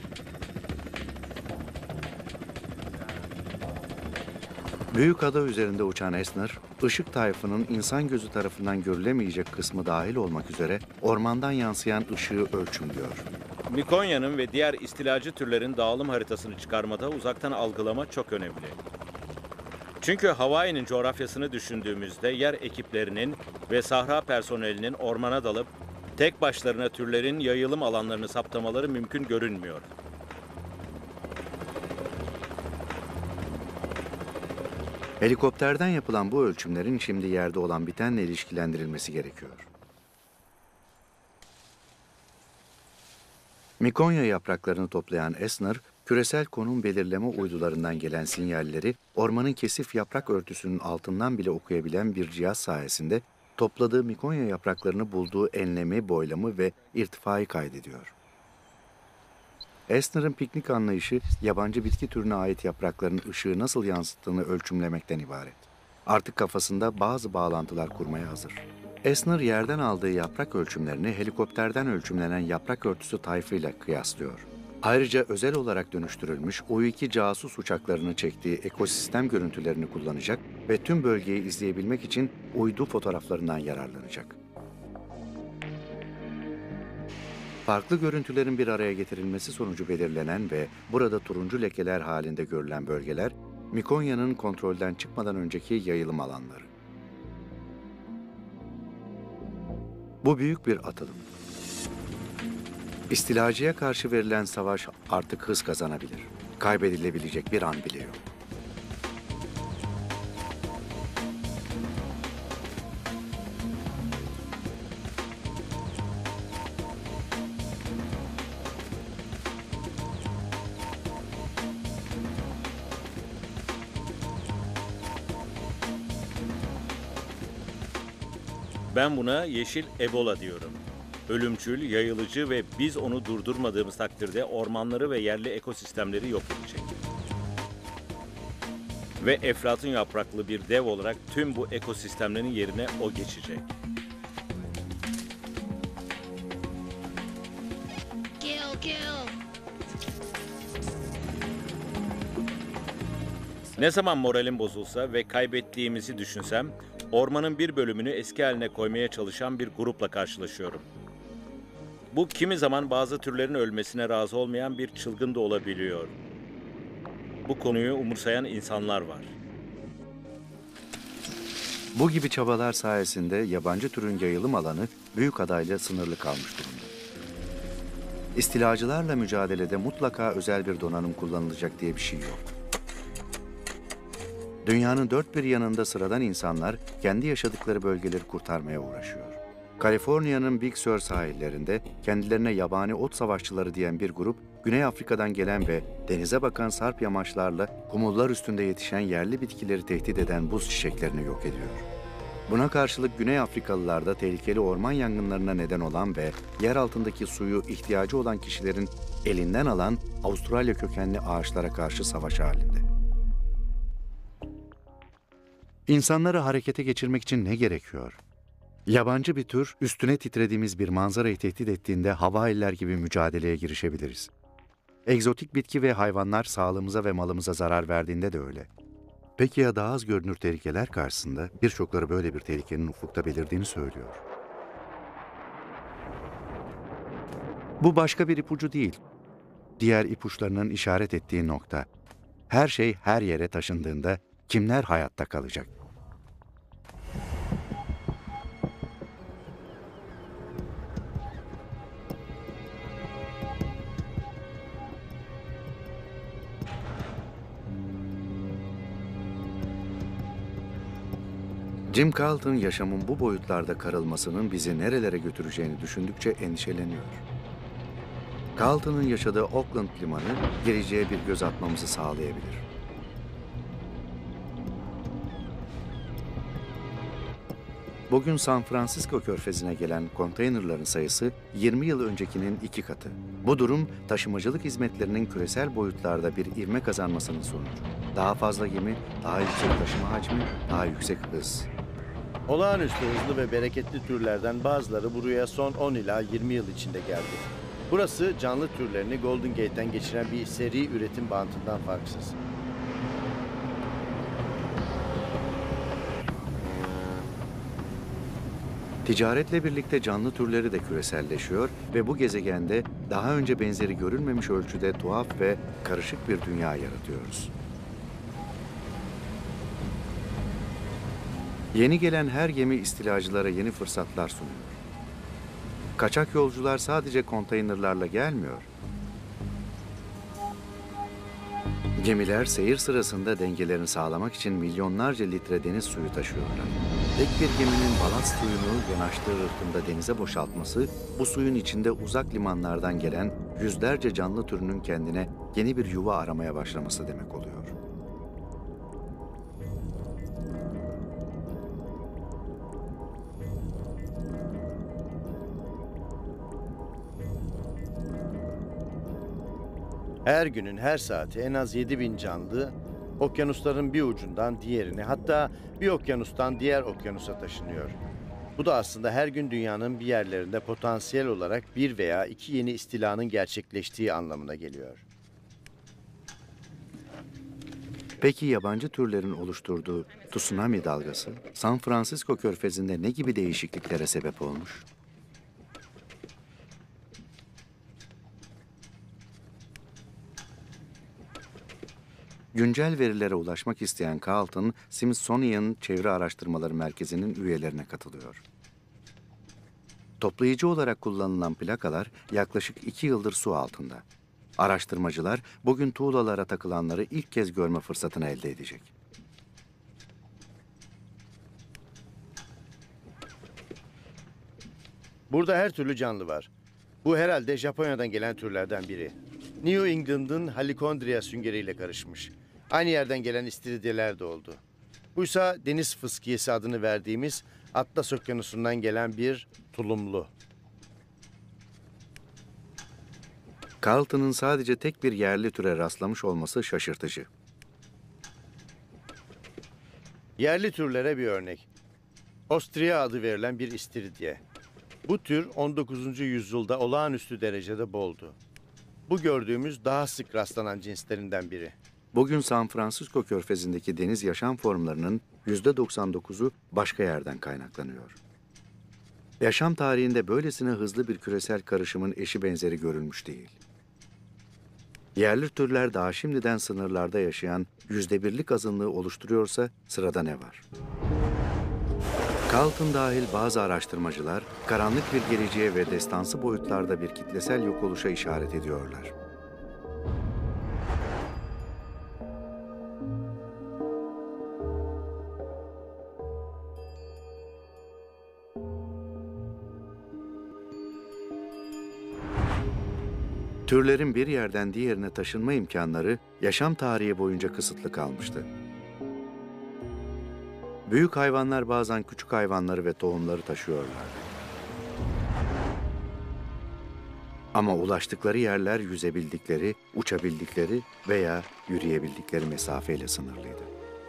Büyük ada üzerinde uçan Esner, ışık tayfının insan gözü tarafından görülemeyecek kısmı dahil olmak üzere ormandan yansıyan ışığı ölçümlüyor. Mikonya'nın ve diğer istilacı türlerin dağılım haritasını çıkarmada uzaktan algılama çok önemli. Çünkü Hawaii'nin coğrafyasını düşündüğümüzde yer ekiplerinin ve sahra personelinin ormana dalıp tek başlarına türlerin yayılım alanlarını saptamaları mümkün görünmüyor. Helikopterden yapılan bu ölçümlerin şimdi yerde olan bitenle ilişkilendirilmesi gerekiyor. Mikonya yapraklarını toplayan Esner, küresel konum belirleme uydularından gelen sinyalleri ormanın kesif yaprak örtüsünün altından bile okuyabilen bir cihaz sayesinde topladığı Mikonya yapraklarını bulduğu enlemi, boylamı ve irtifayı kaydediyor. Esner'ın piknik anlayışı yabancı bitki türüne ait yaprakların ışığı nasıl yansıttığını ölçümlemekten ibaret. Artık kafasında bazı bağlantılar kurmaya hazır. Esner yerden aldığı yaprak ölçümlerini helikopterden ölçümlenen yaprak örtüsü tayfıyla kıyaslıyor. Ayrıca özel olarak dönüştürülmüş U-2 casus uçaklarını çektiği ekosistem görüntülerini kullanacak ve tüm bölgeyi izleyebilmek için uydu fotoğraflarından yararlanacak. Farklı görüntülerin bir araya getirilmesi sonucu belirlenen ve burada turuncu lekeler halinde görülen bölgeler, Mikonya'nın kontrolden çıkmadan önceki yayılım alanları. Bu büyük bir atılım. İstilacıya karşı verilen savaş artık hız kazanabilir. Kaybedilebilecek bir an bile yok. Ben buna yeşil Ebola diyorum. Ölümcül, yayılıcı ve biz onu durdurmadığımız takdirde ormanları ve yerli ekosistemleri yok edecek. Ve eflatun yapraklı bir dev olarak tüm bu ekosistemlerin yerine o geçecek. Ne zaman moralim bozulsa ve kaybettiğimizi düşünsem, ormanın bir bölümünü eski haline koymaya çalışan bir grupla karşılaşıyorum. Bu kimi zaman bazı türlerin ölmesine razı olmayan bir çılgın da olabiliyor. Bu konuyu umursayan insanlar var. Bu gibi çabalar sayesinde yabancı türün yayılım alanı büyük adayla sınırlı kalmış durumda. İstilacılarla mücadelede mutlaka özel bir donanım kullanılacak diye bir şey yok. Dünyanın dört bir yanında sıradan insanlar kendi yaşadıkları bölgeleri kurtarmaya uğraşıyor. Kaliforniya'nın Big Sur sahillerinde kendilerine yabani ot savaşçıları diyen bir grup, Güney Afrika'dan gelen ve denize bakan sarp yamaçlarla kumullar üstünde yetişen yerli bitkileri tehdit eden buz çiçeklerini yok ediyor. Buna karşılık Güney Afrikalılar da tehlikeli orman yangınlarına neden olan ve yer altındaki suyu ihtiyacı olan kişilerin elinden alan Avustralya kökenli ağaçlara karşı savaş halinde. İnsanları harekete geçirmek için ne gerekiyor? Yabancı bir tür, üstüne titrediğimiz bir manzarayı tehdit ettiğinde Havaililer gibi mücadeleye girişebiliriz. Egzotik bitki ve hayvanlar sağlığımıza ve malımıza zarar verdiğinde de öyle. Peki ya daha az görünür tehlikeler karşısında birçokları böyle bir tehlikenin ufukta belirdiğini söylüyor. Bu başka bir ipucu değil. Diğer ipuçlarının işaret ettiği nokta. Her şey her yere taşındığında kimler hayatta kalacak? Jim Carlton yaşamın bu boyutlarda karılmasının bizi nerelere götüreceğini düşündükçe endişeleniyor. Carlton'ın yaşadığı Auckland limanı geleceğe bir göz atmamızı sağlayabilir. Bugün San Francisco körfezine gelen konteynerların sayısı 20 yıl öncekinin 2 katı. Bu durum taşımacılık hizmetlerinin küresel boyutlarda bir ivme kazanmasının sonucu. Daha fazla gemi, daha yüksek taşıma hacmi, daha yüksek hız. Olağanüstü hızlı ve bereketli türlerden bazıları buraya son 10 ila 20 yıl içinde geldi. Burası canlı türlerini Golden Gate'den geçiren bir seri üretim bantından farksız. Ticaretle birlikte canlı türleri de küreselleşiyor ve bu gezegende daha önce benzeri görülmemiş ölçüde tuhaf ve karışık bir dünya yaratıyoruz. Yeni gelen her gemi istilacılara yeni fırsatlar sunuyor. Kaçak yolcular sadece konteynerlarla gelmiyor. Gemiler seyir sırasında dengelerini sağlamak için milyonlarca litre deniz suyu taşıyorlar. Tek bir geminin balast suyunu yanaştığı rıhtımda denize boşaltması, bu suyun içinde uzak limanlardan gelen yüzlerce canlı türünün kendine yeni bir yuva aramaya başlaması demek oluyor. Her günün her saati en az 7.000 canlı okyanusların bir ucundan diğerine, hatta bir okyanustan diğer okyanusa taşınıyor. Bu da aslında her gün dünyanın bir yerlerinde potansiyel olarak bir veya iki yeni istilanın gerçekleştiği anlamına geliyor. Peki yabancı türlerin oluşturduğu tsunami dalgası, San Francisco Körfezi'nde ne gibi değişikliklere sebep olmuş? Güncel verilere ulaşmak isteyen Carlton, Smithsonian Çevre Araştırmaları Merkezi'nin üyelerine katılıyor. Toplayıcı olarak kullanılan plakalar yaklaşık 2 yıldır su altında. Araştırmacılar bugün tuğlalara takılanları ilk kez görme fırsatını elde edecek. Burada her türlü canlı var. Bu herhalde Japonya'dan gelen türlerden biri. New England'ın Halicondria süngeriyle karışmış. Aynı yerden gelen istiridyeler de oldu. Buysa deniz fıskiyesi adını verdiğimiz Atlas Okyanusu'ndan gelen bir tulumlu. Carlton'ın sadece tek bir yerli türe rastlamış olması şaşırtıcı. Yerli türlere bir örnek. Ostria adı verilen bir istiridye. Bu tür 19. yüzyılda olağanüstü derecede boldu. Bu gördüğümüz daha sık rastlanan cinslerinden biri. Bugün San Francisco Körfezi'ndeki deniz yaşam formlarının %99'u başka yerden kaynaklanıyor. Yaşam tarihinde böylesine hızlı bir küresel karışımın eşi benzeri görülmüş değil. Yerli türler daha şimdiden sınırlarda yaşayan %1'lik azınlığı oluşturuyorsa sırada ne var? Carlton dahil bazı araştırmacılar karanlık bir geleceğe ve destansı boyutlarda bir kitlesel yok oluşa işaret ediyorlar. Türlerin bir yerden diğerine taşınma imkanları yaşam tarihi boyunca kısıtlı kalmıştı. Büyük hayvanlar bazen küçük hayvanları ve tohumları taşıyorlardı. Ama ulaştıkları yerler yüzebildikleri, uçabildikleri veya yürüyebildikleri mesafeyle sınırlıydı.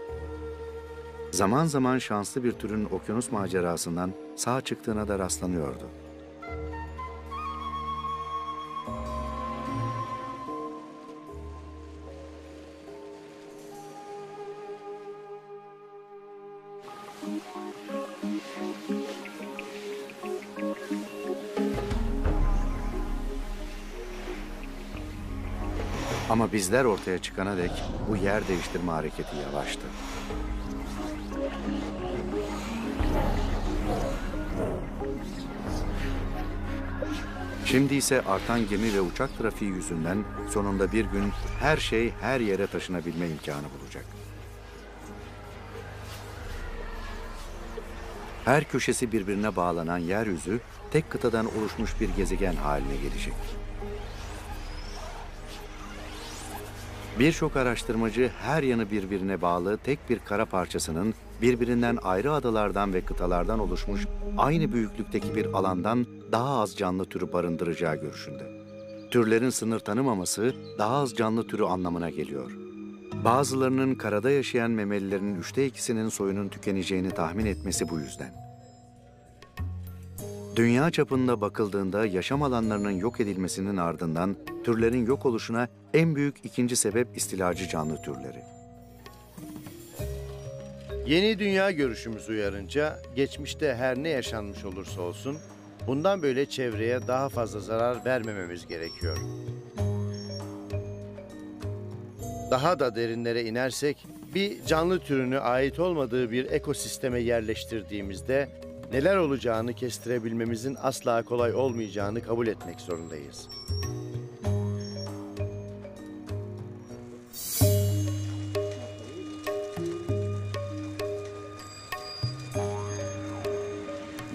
Zaman zaman şanslı bir türün okyanus macerasından sağ çıktığına da rastlanıyordu. Ama bizler ortaya çıkana dek bu yer değiştirme hareketi yavaştı. Şimdi ise artan gemi ve uçak trafiği yüzünden sonunda bir gün her şey her yere taşınabilme imkanı bulacak. Her köşesi birbirine bağlanan yeryüzü tek kıtadan oluşmuş bir gezegen haline gelecek. Birçok araştırmacı her yanı birbirine bağlı tek bir kara parçasının birbirinden ayrı adalardan ve kıtalardan oluşmuş aynı büyüklükteki bir alandan daha az canlı türü barındıracağı görüşünde. Türlerin sınır tanımaması daha az canlı türü anlamına geliyor. Bazılarının karada yaşayan memelilerin 2/3'ünün soyunun tükeneceğini tahmin etmesi bu yüzden. Dünya çapında bakıldığında yaşam alanlarının yok edilmesinin ardından türlerin yok oluşuna en büyük ikinci sebep istilacı canlı türleri. Yeni dünya görüşümüz uyarınca geçmişte her ne yaşanmış olursa olsun bundan böyle çevreye daha fazla zarar vermememiz gerekiyor. Daha da derinlere inersek bir canlı türünü ait olmadığı bir ekosisteme yerleştirdiğimizde neler olacağını kestirebilmemizin asla kolay olmayacağını kabul etmek zorundayız.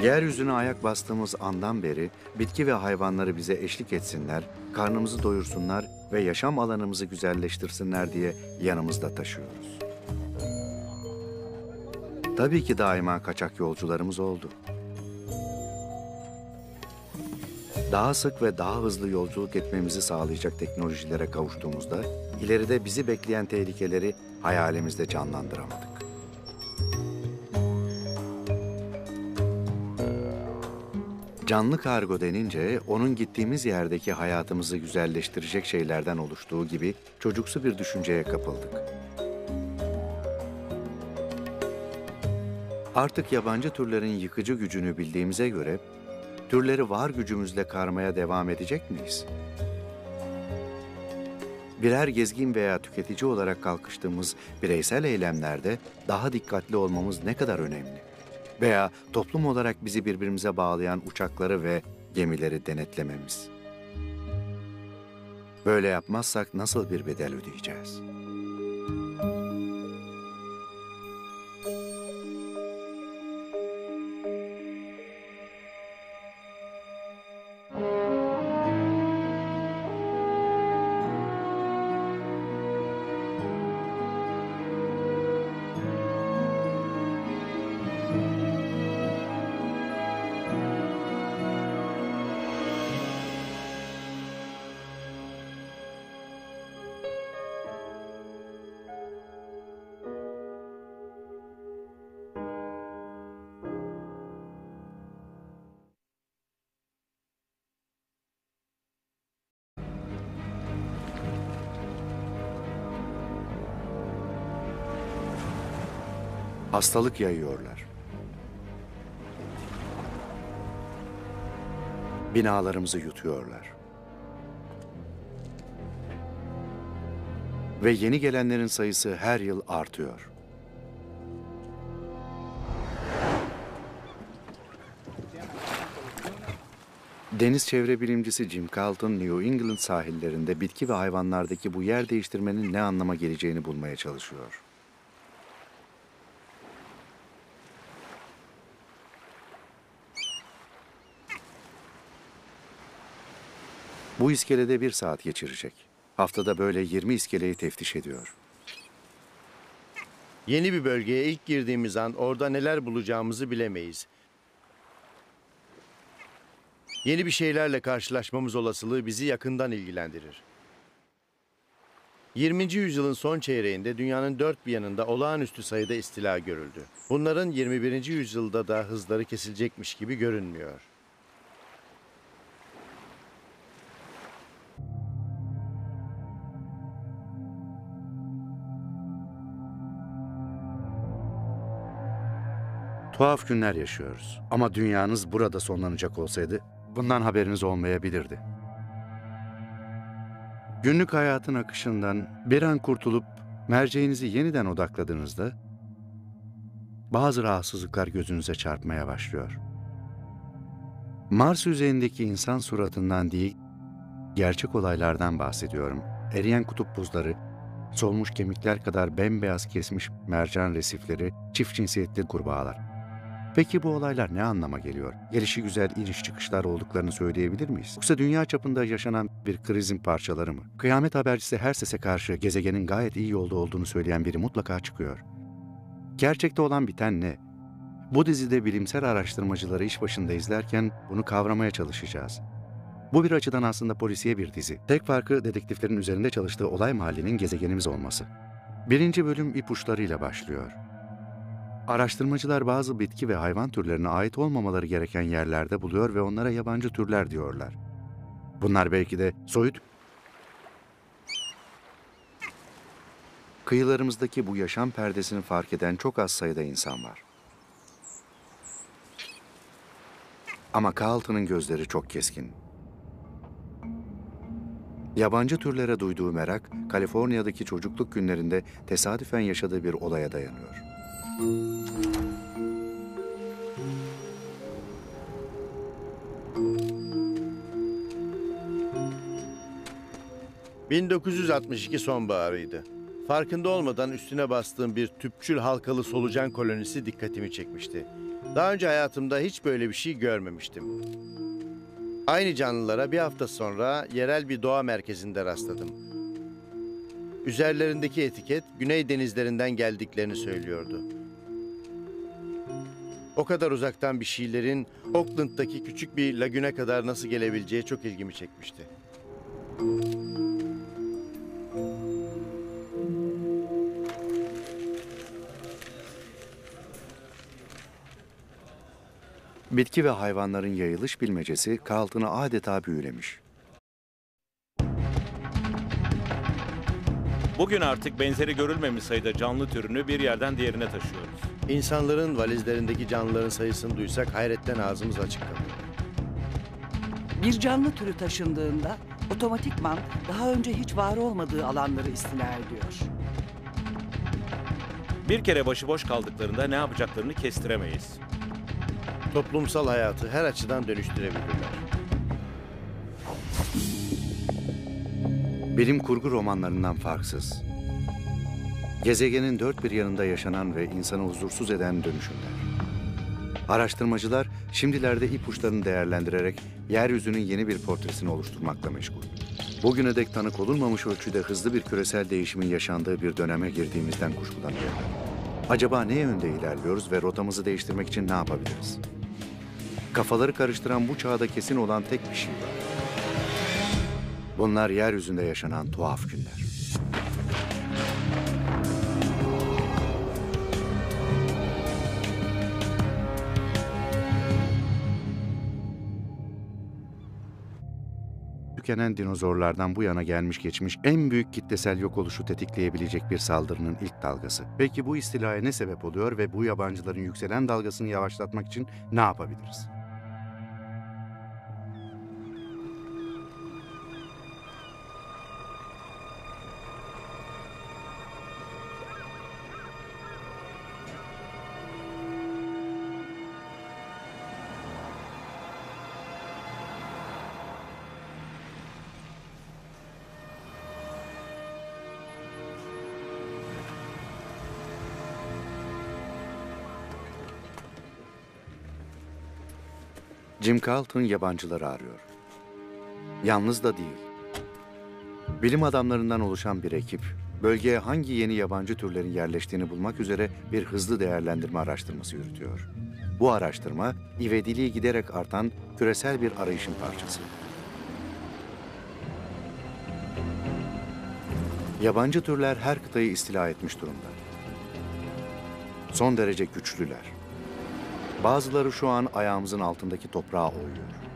Yeryüzüne ayak bastığımız andan beri bitki ve hayvanları bize eşlik etsinler, karnımızı doyursunlar ve yaşam alanımızı güzelleştirsinler diye yanımızda taşıyoruz. Tabii ki daima kaçak yolcularımız oldu. Daha sık ve daha hızlı yolculuk etmemizi sağlayacak teknolojilere kavuştuğumuzda ileride bizi bekleyen tehlikeleri hayalimizde canlandıramadık. Canlı kargo denince onun gittiğimiz yerdeki hayatımızı güzelleştirecek şeylerden oluştuğu gibi çocuksu bir düşünceye kapıldık. Artık yabancı türlerin yıkıcı gücünü bildiğimize göre türleri var gücümüzle karmaya devam edecek miyiz? Birer gezgin veya tüketici olarak kalkıştığımız bireysel eylemlerde daha dikkatli olmamız ne kadar önemli? Veya toplum olarak bizi birbirimize bağlayan uçakları ve gemileri denetlememiz. Böyle yapmazsak nasıl bir bedel ödeyeceğiz? Hastalık yayıyorlar. Binalarımızı yutuyorlar. Ve yeni gelenlerin sayısı her yıl artıyor. Deniz çevre bilimcisi Jim Carlton, New England sahillerinde bitki ve hayvanlardaki bu yer değiştirmenin ne anlama geleceğini bulmaya çalışıyor. Bu iskelede 1 saat geçirecek. Haftada böyle 20 iskeleyi teftiş ediyor. Yeni bir bölgeye ilk girdiğimiz an orada neler bulacağımızı bilemeyiz. Yeni bir şeylerle karşılaşmamız olasılığı bizi yakından ilgilendirir. 20. yüzyılın son çeyreğinde dünyanın dört bir yanında olağanüstü sayıda istila görüldü. Bunların 21. yüzyılda da hızları kesilecekmiş gibi görünmüyor. Tuhaf günler yaşıyoruz. Ama dünyanız burada sonlanacak olsaydı bundan haberiniz olmayabilirdi. Günlük hayatın akışından bir an kurtulup merceğinizi yeniden odakladığınızda bazı rahatsızlıklar gözünüze çarpmaya başlıyor. Mars yüzeyindeki insan suratından değil, gerçek olaylardan bahsediyorum. Eriyen kutup buzları, solmuş kemikler kadar bembeyaz kesmiş mercan resifleri, çift cinsiyetli kurbağalar. Peki bu olaylar ne anlama geliyor? Gelişigüzel iniş çıkışlar olduklarını söyleyebilir miyiz? Yoksa dünya çapında yaşanan bir krizin parçaları mı? Kıyamet habercisi her sese karşı gezegenin gayet iyi yolda olduğunu söyleyen biri mutlaka çıkıyor. Gerçekte olan biten ne? Bu dizide bilimsel araştırmacıları iş başında izlerken bunu kavramaya çalışacağız. Bu bir açıdan aslında polisiye bir dizi. Tek farkı dedektiflerin üzerinde çalıştığı olay mahallinin gezegenimiz olması. 1. bölüm ipuçlarıyla başlıyor. Araştırmacılar bazı bitki ve hayvan türlerine ait olmamaları gereken yerlerde buluyor ve onlara yabancı türler diyorlar. Bunlar belki de soyut. Kıyılarımızdaki bu yaşam perdesini fark eden çok az sayıda insan var. Ama Carlton'ın gözleri çok keskin. Yabancı türlere duyduğu merak, Kaliforniya'daki çocukluk günlerinde tesadüfen yaşadığı bir olaya dayanıyor. 1962 sonbaharıydı. Farkında olmadan üstüne bastığım bir tüpçül halkalı solucan kolonisi dikkatimi çekmişti. Daha önce hayatımda hiç böyle bir şey görmemiştim. Aynı canlılara bir hafta sonra yerel bir doğa merkezinde rastladım. Üzerlerindeki etiket Güney denizlerinden geldiklerini söylüyordu. O kadar uzaktan bir şeylerin Auckland'daki küçük bir lagüne kadar nasıl gelebileceği çok ilgimi çekmişti. Bitki ve hayvanların yayılış bilmecesi Carlton'ı adeta büyülemiş. Bugün artık benzeri görülmemiş sayıda canlı türünü bir yerden diğerine taşıyoruz. İnsanların valizlerindeki canlıların sayısını duysak hayretten ağzımız açık kalır. Bir canlı türü taşındığında otomatikman daha önce hiç var olmadığı alanları istila ediyor. Bir kere başıboş kaldıklarında ne yapacaklarını kestiremeyiz. Toplumsal hayatı her açıdan dönüştürebilirler. Bilim kurgu romanlarından farksız. Gezegenin dört bir yanında yaşanan ve insanı huzursuz eden dönüşümler. Araştırmacılar şimdilerde ipuçlarını değerlendirerek yeryüzünün yeni bir portresini oluşturmakla meşgul. Bugüne dek tanık olunmamış ölçüde hızlı bir küresel değişimin yaşandığı bir döneme girdiğimizden kuşkulanıyorum. Acaba ne yönde ilerliyoruz ve rotamızı değiştirmek için ne yapabiliriz? Kafaları karıştıran bu çağda kesin olan tek bir şey var. Bunlar yeryüzünde yaşanan tuhaf günler. Tükenen dinozorlardan bu yana gelmiş geçmiş en büyük kitlesel yok oluşu tetikleyebilecek bir saldırının ilk dalgası. Peki bu istilaya ne sebep oluyor ve bu yabancıların yükselen dalgasını yavaşlatmak için ne yapabiliriz? Jim Carlton yabancıları arıyor. Yalnız da değil. Bilim adamlarından oluşan bir ekip, bölgeye hangi yeni yabancı türlerin yerleştiğini bulmak üzere bir hızlı değerlendirme araştırması yürütüyor. Bu araştırma, ivediliği giderek artan küresel bir arayışın parçası. Yabancı türler her kıtayı istila etmiş durumda. Son derece güçlüler. Bazıları şu an ayağımızın altındaki toprağı oyuyor.